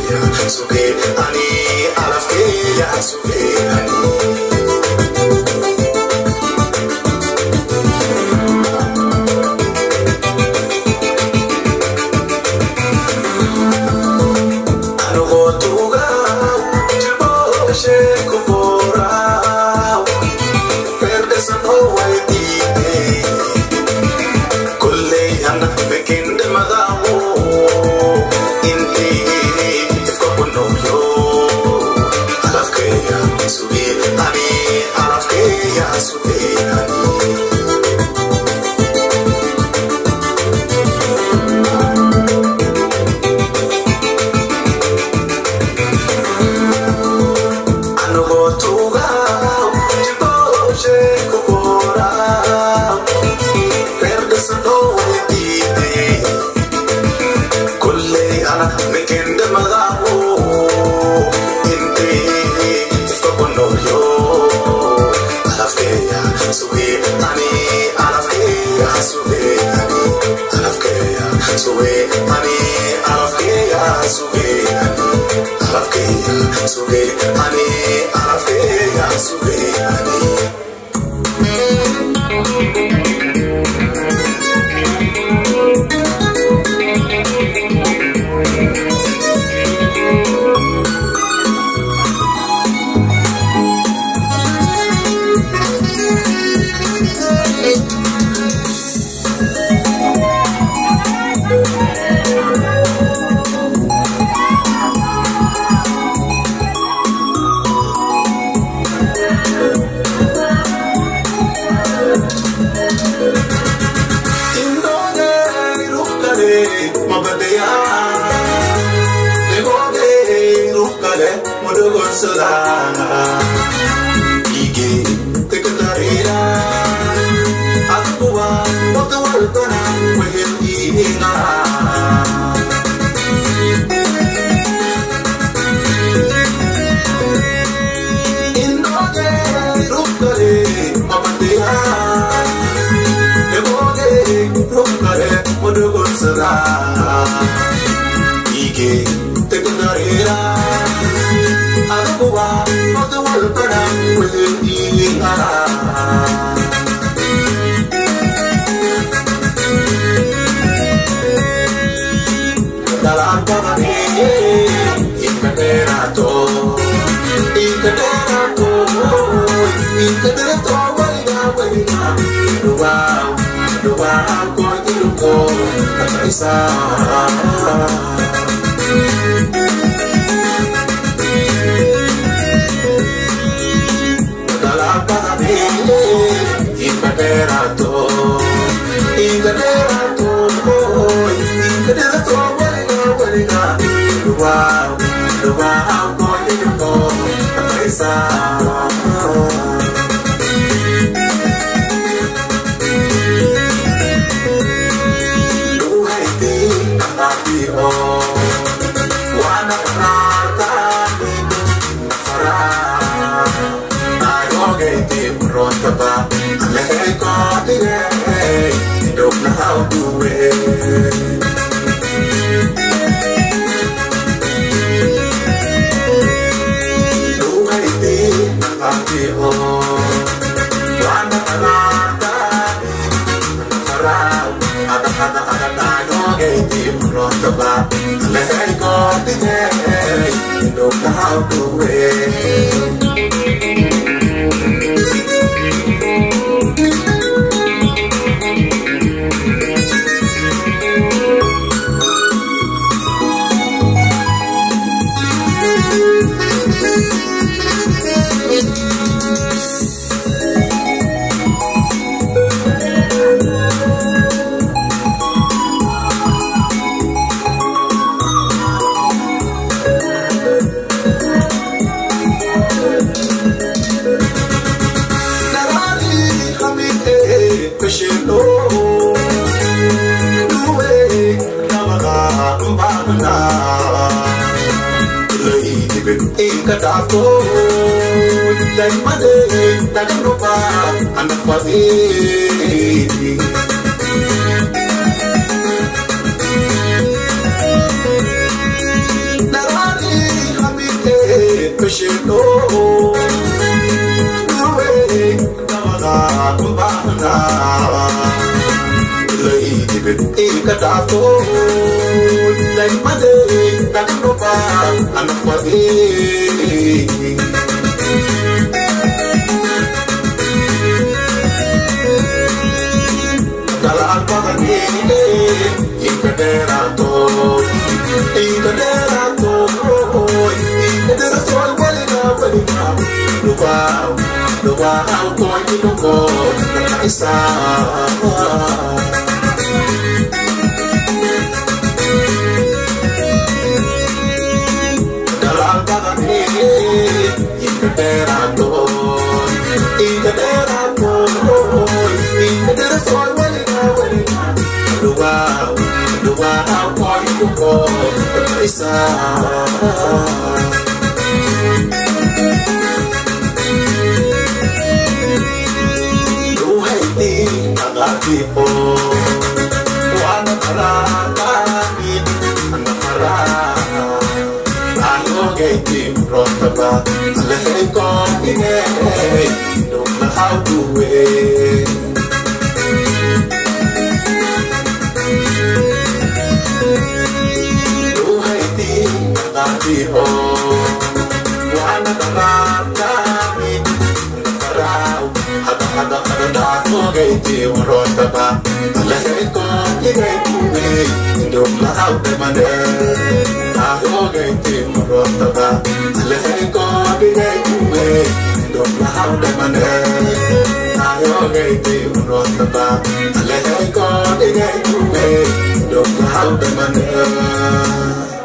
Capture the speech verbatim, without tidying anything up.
ya suge ani alafke ya suge ani Narani machino Nuwe Namana Kumbana Lay Tibet Ikatafo Lay Made Nakanopa Anafadi Kalapagani Ikaderato Ikaderato Ikaderato Walina Walina Lupa Lupa How going to go Isa Kalapagani Ikaderato Ikaderato Ikaderato Wow, wow, how far you go, Lisa. No hating, I got people. One Karaki, and the Farah. I know getting from the back. Let it go again. Don't know how to wait. Biho, wana karami, karau, ada ada ada datu gaiti urota ba, leheko gaiti we, indom lau de mane, aho gaiti urota ba, leheko gaiti we, indom lau de mane, aho gaiti urota ba, leheko gaiti we, indom lau de mane.